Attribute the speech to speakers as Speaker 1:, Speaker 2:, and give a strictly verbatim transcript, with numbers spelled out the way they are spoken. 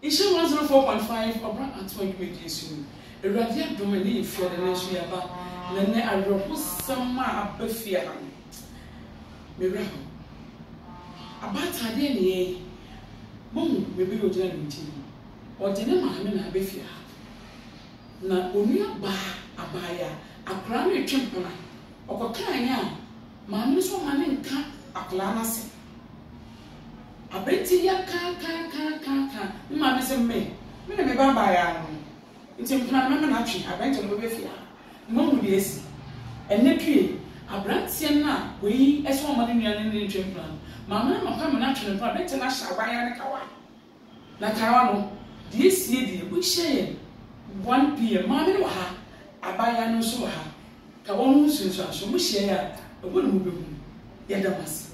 Speaker 1: Issue one zero four point five Obra Antoine Mediation. A radiant domain for the nation about Lene I wrote some ma befia. Miracle. About her day, Mom, maybe you're doing or dinner, Mamma Befia. Na onua ba abaya akra na etwempona okokan ya maame so ma ne nka akla na se abeti ya ka ka ka ka ka maame se me me na me ba abaya no ntempona na me na atwe abenti no be fia mo mu de esi enne tue abrantie na we eso ma ne nua ne etwempona maame na makwa me na atwe no abenti na hya abaya ne kawa na kawa no de esi de bu hye one p m Mammy Waha, Abaya no so ha. Kawan, so so, so much share a woman who be Yadamas.